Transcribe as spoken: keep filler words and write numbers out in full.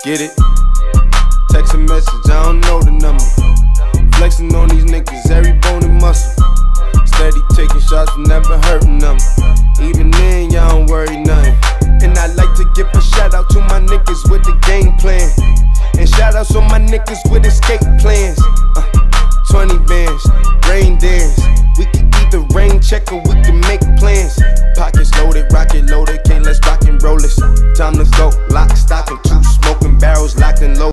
Get it? Text a message, I don't know the number. Flexing on these niggas, every bone and muscle. Steady taking shots, never hurting them. Even then, y'all don't worry nothing. And I like to give a shout out to my niggas with the game plan. And shout outs on my niggas with escape plans. uh, twenty bands, rain dance. We can either rain check or we can make plans. Pockets loaded, rocket loaded, can't let's rock and roll this. Time to go, lock, stock, and two smoking barrels locked and loaded.